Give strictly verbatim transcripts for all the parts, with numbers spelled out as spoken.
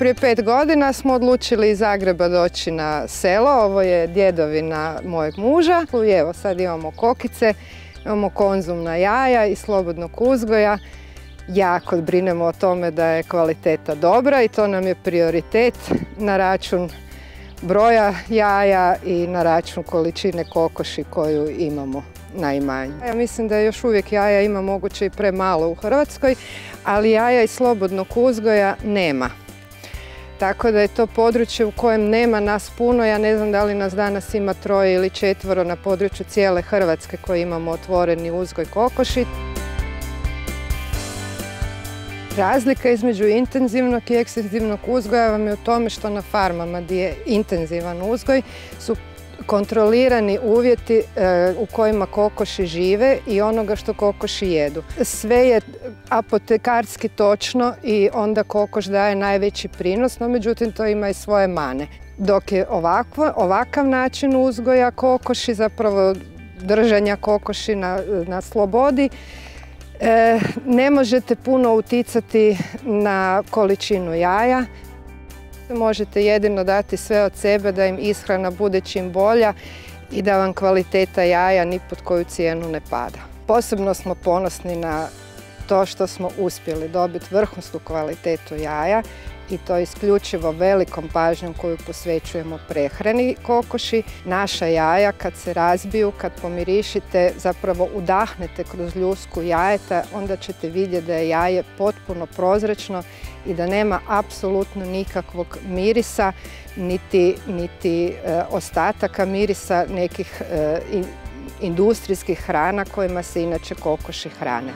Prije pet godina smo odlučili iz Zagreba doći na selo, ovo je djedovina mojeg muža. I evo sad imamo kokice, imamo konzumna jaja i slobodnog uzgoja. Jako brinemo o tome da je kvaliteta dobra i to nam je prioritet na račun broja jaja i na račun količine kokoši koju imamo na imanju. Ja mislim da još uvijek jaja ima moguće i premalo u Hrvatskoj, ali jaja iz slobodnog uzgoja nema. Tako da je to područje u kojem nema nas puno. Ja ne znam da li nas danas ima troje ili četvoro na području cijele Hrvatske koji imamo otvoreni uzgoj kokoši. Razlika između intenzivnog i ekstenzivnog uzgoja vam je u tome što na farmama gdje je intenzivan uzgoj su kontrolirani uvjeti u kojima kokoši žive i onoga što kokoši jedu. Sve je apotekarski točno i onda kokoš daje najveći prinos, no međutim to ima i svoje mane. Dok je ovakvo, ovakav način uzgoja kokoši, zapravo držanja kokoši na, na slobodi, E, ne možete puno uticati na količinu jaja. Možete jedino dati sve od sebe da im ishrana bude čim bolja i da vam kvaliteta jaja ni pod koju cijenu ne pada. Posebno smo ponosni na to što smo uspjeli dobiti vrhunsku kvalitetu jaja i to isključivo velikom pažnjom koju posvećujemo prehrani kokoši. Naša jaja kad se razbiju, kad pomirišite, zapravo udahnete kroz ljusku jajeta, onda ćete vidjeti da je jaje potpuno prozračno i da nema apsolutno nikakvog mirisa, niti, niti e, ostataka mirisa nekih e, industrijskih hrana kojima se inače kokoši hrane.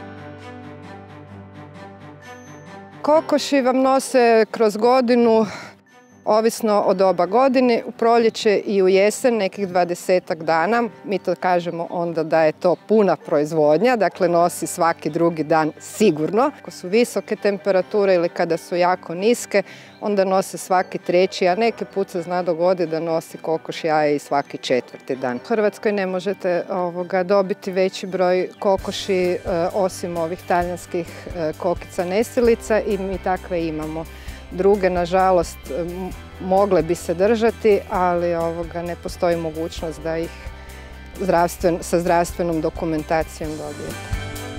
Kokoši vam nose kroz godinu, ovisno o doba godine, u proljeće i u jesen, nekih dvadesetak dana. Mi to kažemo onda da je to puna proizvodnja, dakle nosi svaki drugi dan sigurno. Ako su visoke temperature ili kada su jako niske, onda nose svaki treći, a neki put se zna dogoditi da nosi kokoš jaje i svaki četvrti dan. U Hrvatskoj ne možete ovoga, dobiti veći broj kokoši e, osim ovih talijanskih e, kokica nesilica i mi takve imamo. Druge, nažalost, mogle bi se držati, ali ovoga, ne postoji mogućnost da ih zdravstven, sa zdravstvenom dokumentacijom dobijete.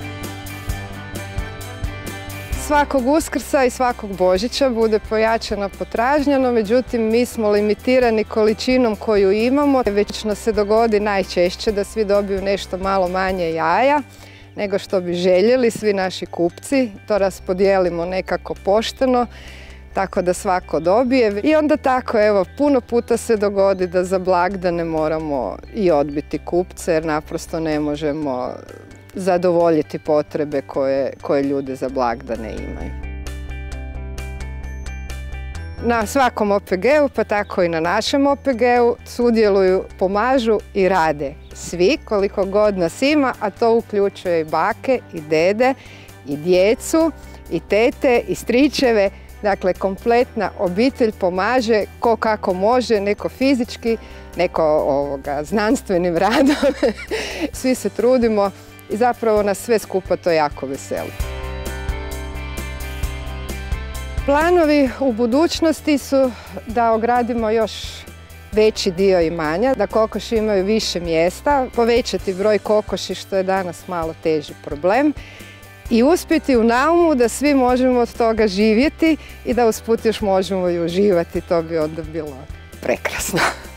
Svakog Uskrsa i svakog Božića bude pojačana potražnja, no međutim mi smo limitirani količinom koju imamo. Već nas se dogodi najčešće da svi dobiju nešto malo manje jaja nego što bi željeli svi naši kupci. To raspodijelimo nekako pošteno, tako da svako dobije. I onda tako, evo, puno puta se dogodi da za blagdane moramo i odbiti kupce jer naprosto ne možemo zadovoljiti potrebe koje, koje ljudi za blagdane imaju. Na svakom O P G-u, pa tako i na našem O P G-u, sudjeluju, pomažu i rade svi koliko god nas ima, a to uključuje i bake, i dede, i djecu, i tete, i stričeve. Dakle, kompletna obitelj pomaže ko kako može, neko fizički, neko ovoga, znanstvenim radom. Svi se trudimo i zapravo nas sve skupa to jako veseli. Planovi u budućnosti su da ogradimo još veći dio imanja, da kokoši imaju više mjesta, povećati broj kokoši što je danas malo teži problem i uspjeti u naumu da svi možemo od toga živjeti i da usput još možemo i uživati, to bi onda bilo prekrasno.